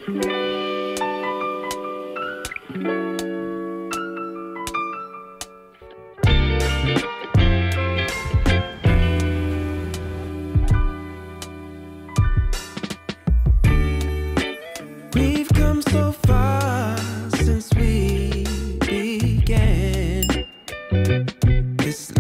We've come so far since we began this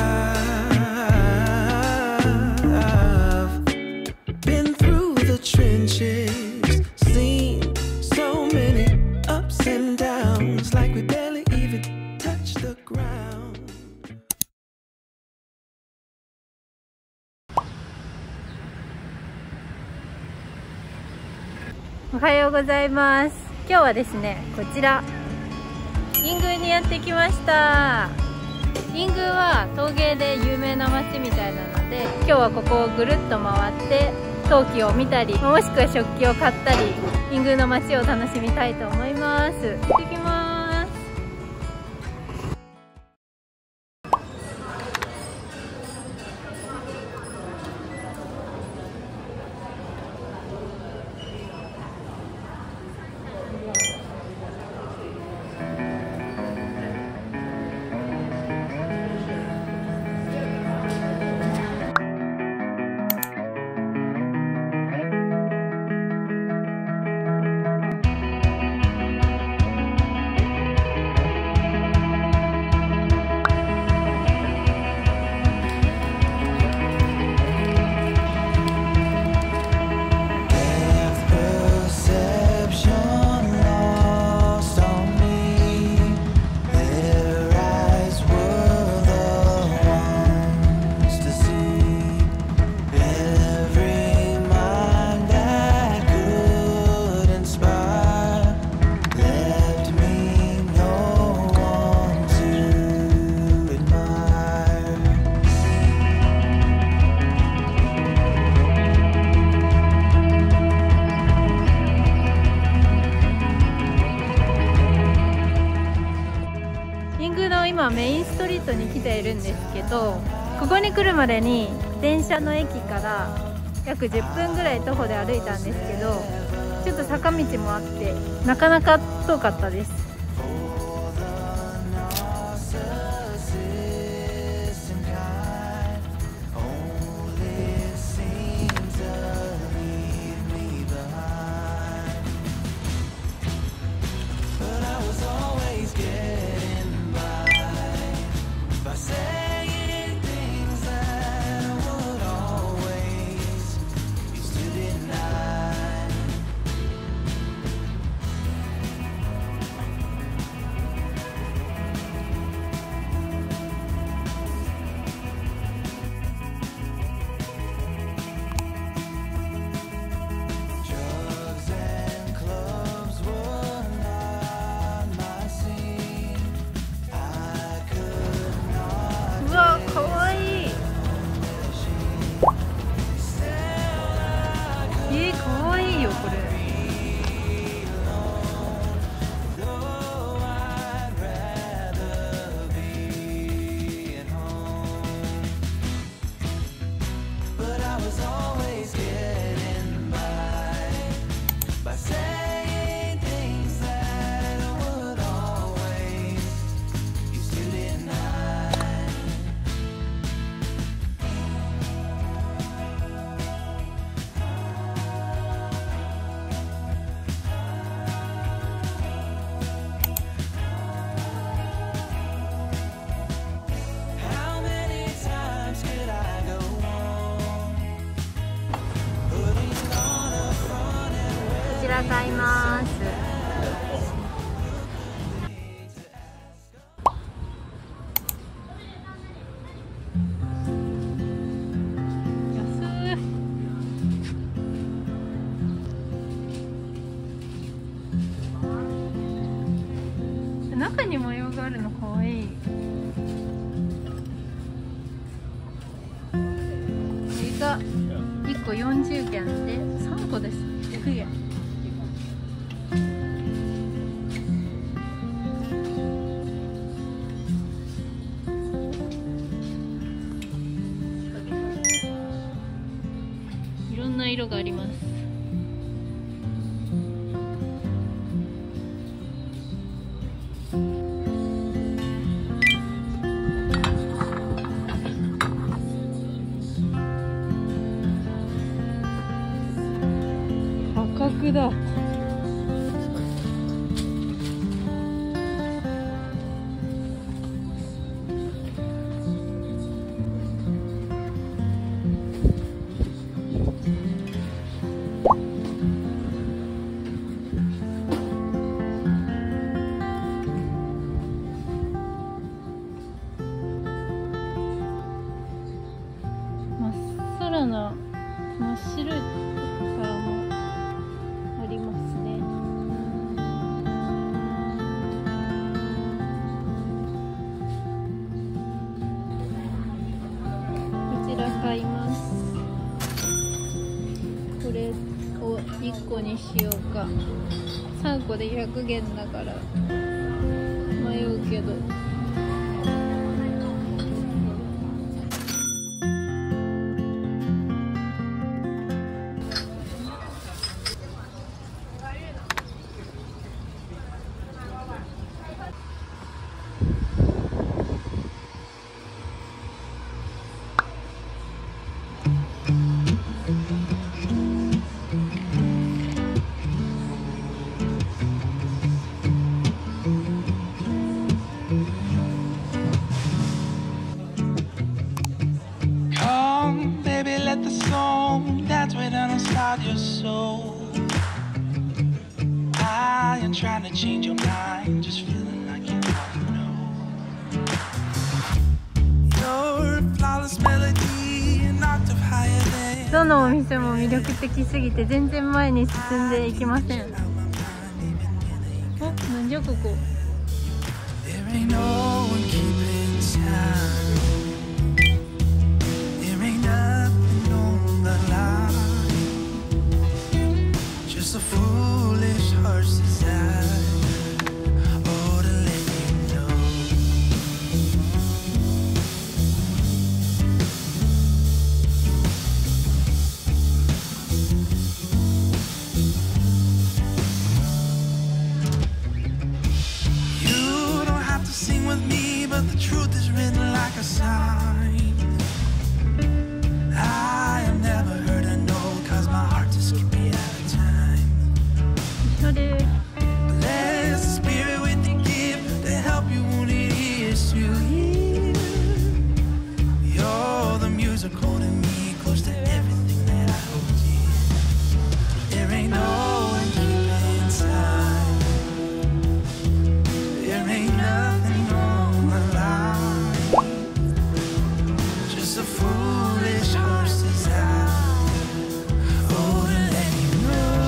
love. Been through the trenches, seen so many ups and downs, like we barely even touched the ground. おはようございます。今日はですね、こちらイングにやってきました。イングは陶芸で有名な街みたいなので、今日はここをぐるっと回って陶器を見たり、もしくは食器を買ったり、イングの街を楽しみたいと思います。行ってきます。今メインストリートに来ているんですけど、ここに来るまでに電車の駅から約10分ぐらい徒歩で歩いたんですけど、ちょっと坂道もあってなかなか遠かったです。かわいいよこれ。こちら買います。安い。中に模様があるのかわいい。これが1個40元で3個です。100元。いろんな色があります。 クだ。真っ白いからもありますね。こちら買います。これを1個にしようか。3個で100元だから迷うけど。 Let the song dance within inside your soul. I am trying to change your mind, just feeling like you already know. Your flawless melody, an octave higher than. どのお店も魅力的すぎて全然前に進んでいきません。お、なんじゃここ。 There ain't no one keeping time. Just a foolish heart's desire. Oh, to let you know. You don't have to sing with me, but the truth is written like a sign. I am never heard a no, 'cause my heart just keeps me out of time. Bless the spirit with the gift to help you when it is to hear. You're the music holding me close to everything that I hold dear. There ain't no one keeping time. There ain't nothing on the line. Just a foolish heart's desire. Oh, to let you know.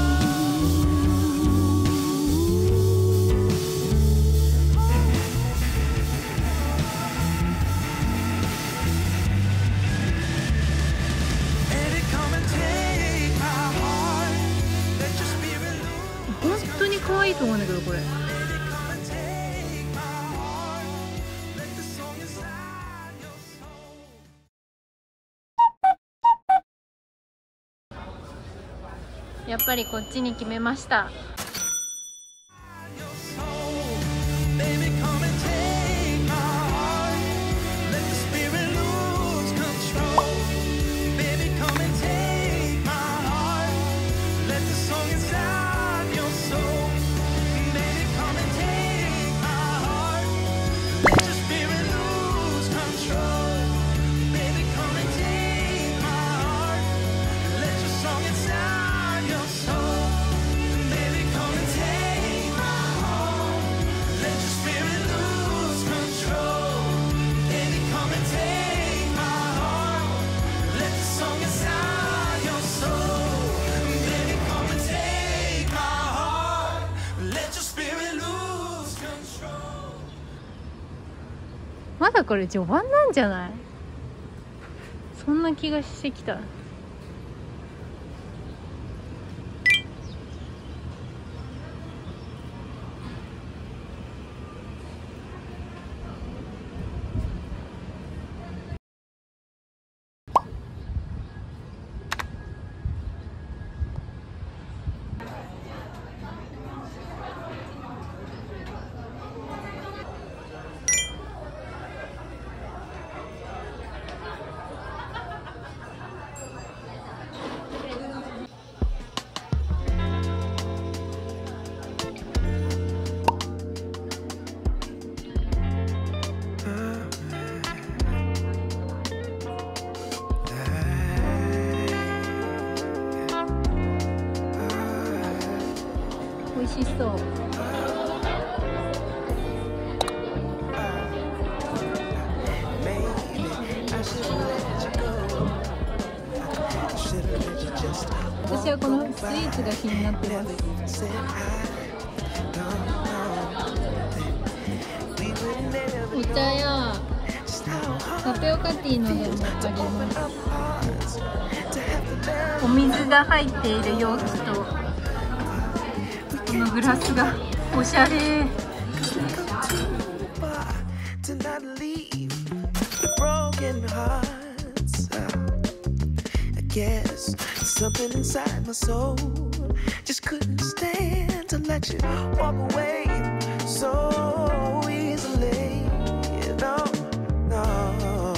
Baby, come and take my heart. Let your spirit loose. 本当に可愛いと思うんだけどこれ。 Baby, come and take my heart. Let the song inside your soul. やっぱりこっちに決めました。 Your soul. Baby, come and take my heart. Let the spirit lose control. Baby, come and take my heart. Let the song inside your soul. Baby, come and take my heart. Let your spirit lose control. Baby, come and take my heart. Let your song inside your soul. Baby, come and take my heart. Let your spirit lose control. Baby, come and take my heart. Let the song inside your soul. Baby, come and take my heart. Let your spirit lose control. まだこれ序盤なんじゃない？そんな気がしてきた。 味しそう。私はこのスイーツが気になってます。お茶やタピオカティーなどもあります。お水が入っている容器とこのグラスがおしゃれ。 Something inside my soul just couldn't stand to let you walk away so easily. No, no.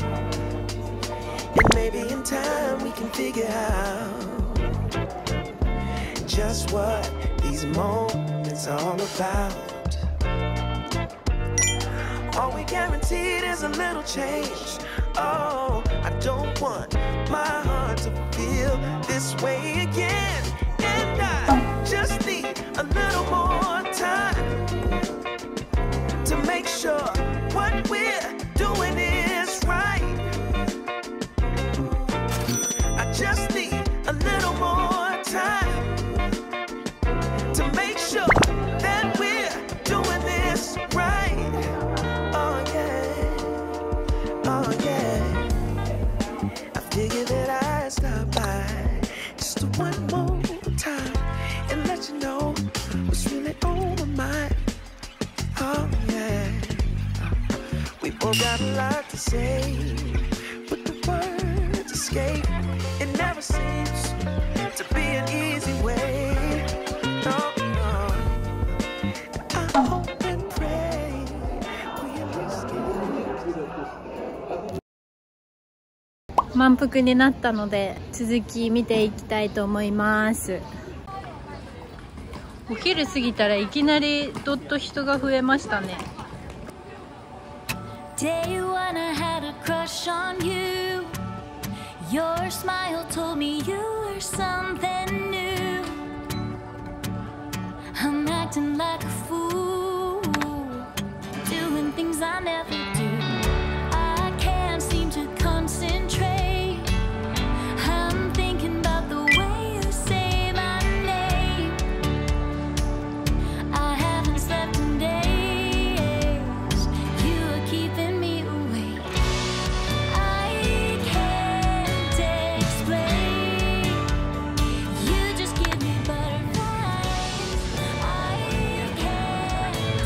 And maybe in time we can figure out just what these moments are all about. All we guaranteed is a little change. Oh, I don't want my heart to feel this way again. And I just need a little more time to make sure what we're doing is right. I just need a little more time to make sure that we're doing this right. Oh yeah, oh yeah. I figured that I'd stop by just one more time and let you know what's really on my mind. Oh yeah, we both got a lot to say, but the words escape. It never seems to be an easy way. No, no. I hope and pray we at least get. 満腹になったので続き見ていきたいと思います。お昼過ぎたらいきなりどっと人が増えましたね。 Day one I had a crush on you. Your smile told me you were something new. I'm acting like a fool, doing things I never do. I can't seem to concentrate. I'm thinking about the way you say my name. I haven't slept in days. You are keeping me awake. I can't explain. You just give me butterflies. I can't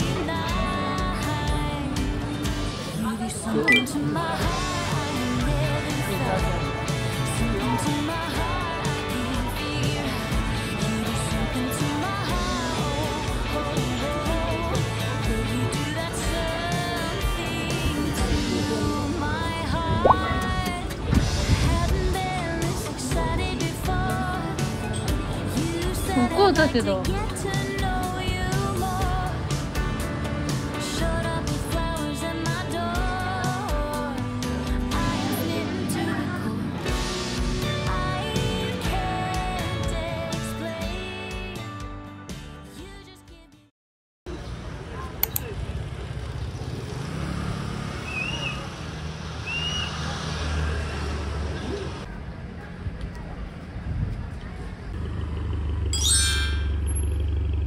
deny. You do something to my heart I never felt. Something to my heart I can't figure out. You do something to my heart. Oh, oh, oh. Will you do that something to my heart? Haven't been this excited before. You said こうだけど I'd like to get to know you more. Showed up with flowers at my door. I am living to the core. I can't explain. You just give me. こ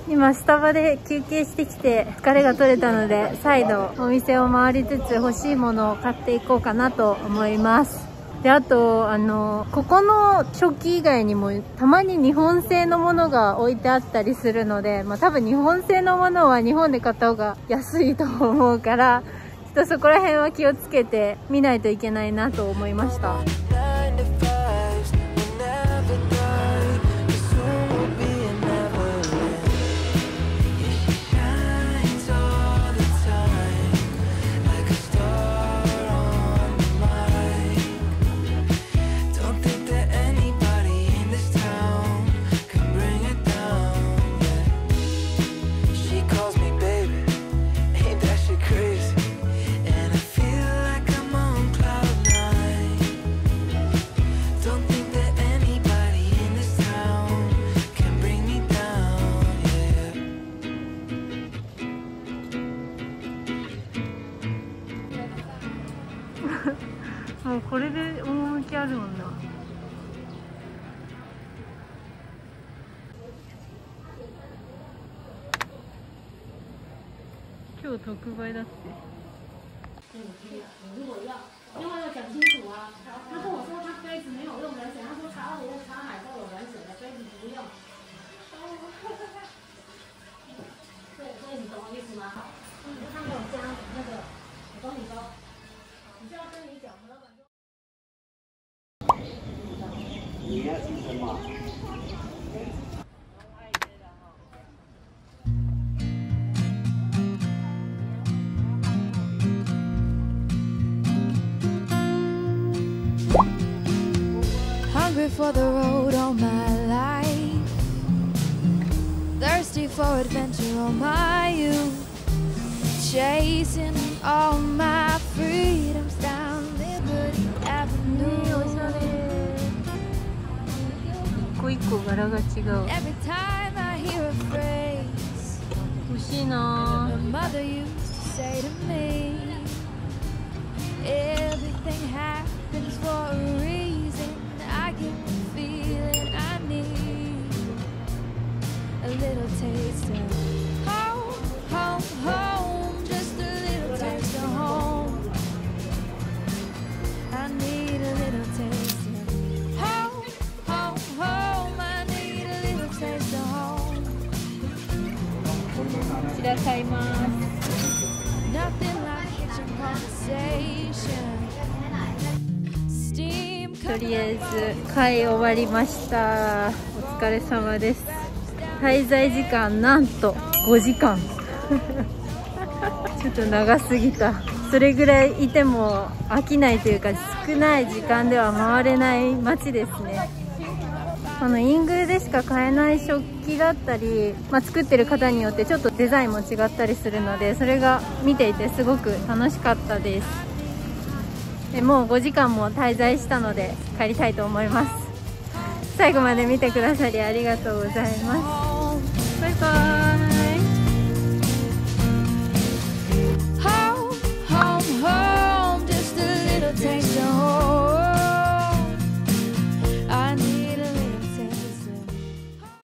今スタバで休憩してきて疲れが取れたので、再度お店を回りつつ欲しいものを買っていこうかなと思います。で、あとここの食器以外にもたまに日本製のものが置いてあったりするので、多分日本製のものは日本で買った方が安いと思うから、ちょっとそこら辺は気をつけて見ないといけないなと思いました。もうこれで趣あるもんな。今日特売だって。 另外要讲清楚啊！他跟我说他杯子没有用冷水，他说茶壶、茶海都有冷水的，杯子不用。对，所以你懂我意思吗？他没有加那个，我帮你包。你就要跟你讲，我老板说。 你要吃什么？ Hungry for the road all my life, thirsty for adventure all my youth, chasing all my freedoms down Liberty Avenue. 一個一個柄が違う。 Every time I hear a phrase 欲しいな my mother used to say to me, everything happens for a reason. I get the feeling I need a little taste of home, home, home. Just a little taste of home. I need a little taste of home, home, home. I need a little taste of home. こちら買います。 Nothing like kitchen conversation. Steam とりあえず買い終わりました。お疲れ様です。滞在時間なんと5時間ちょっと長すぎた。それぐらいいても飽きないというか、少ない時間では回れない街ですね。このイングルでしか買えない食器だったり、作ってる方によってちょっとデザインも違ったりするので、それが見ていてすごく楽しかったです。もう5時間も滞在したので帰りたいと思います。最後まで見てくださりありがとうございます。バイバーイ。